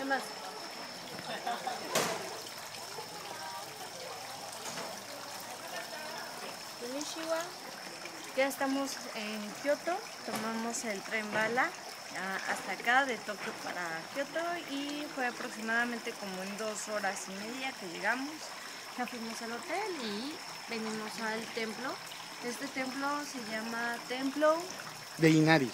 ¿Qué más? Konnichiwa. Ya estamos en Kioto, tomamos el tren bala hasta acá de Tokio para Kioto y fue aproximadamente como en 2 horas y media que llegamos. Ya fuimos al hotel y venimos al templo. Este templo se llama Templo De Inari.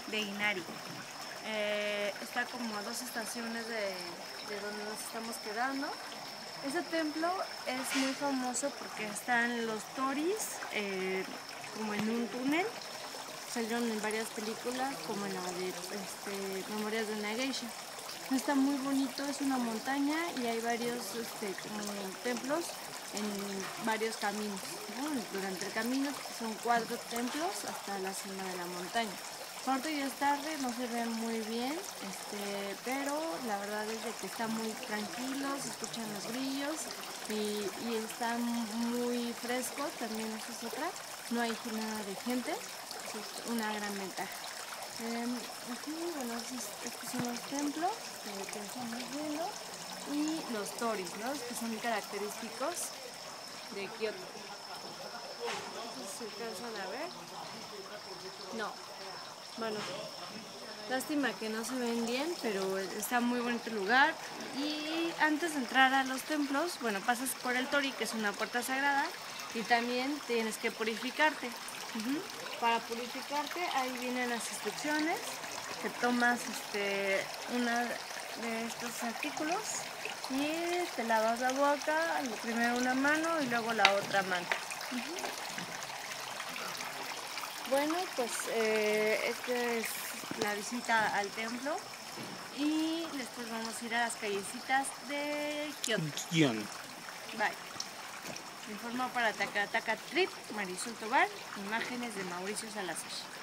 Está como a 2 estaciones de donde nos estamos quedando. Este templo es muy famoso porque están los toris como en un túnel. Salieron en varias películas, como en la de Memorias de una Geisha. Está muy bonito, es una montaña y hay varios como templos en varios caminos, ¿no? Durante el camino son 4 templos hasta la cima de la montaña. Ahorita ya es tarde, no se ve muy bien, pero la verdad es de que está muy tranquilo, se escuchan los grillos y está muy fresco, también eso es otra, no hay nada de gente, eso es una gran ventaja. Aquí, bueno, estos son los templos que estamos viendo y los toris, ¿no? Que son característicos de Kioto. No sé si se alcanzan a ver. No. Bueno, lástima que no se ven bien, pero está muy bonito el lugar. Y antes de entrar a los templos, bueno, pasas por el tori, que es una puerta sagrada, y también tienes que purificarte. Para purificarte, ahí vienen las instrucciones, que tomas una de estos artículos y te lavas la boca, primero una mano y luego la otra mano. Bueno, pues esta es la visita al templo y después vamos a ir a las callecitas de Kioto. Bye. Informó para Takataka Trip, Marisol Tobar, imágenes de Mauricio Salazar.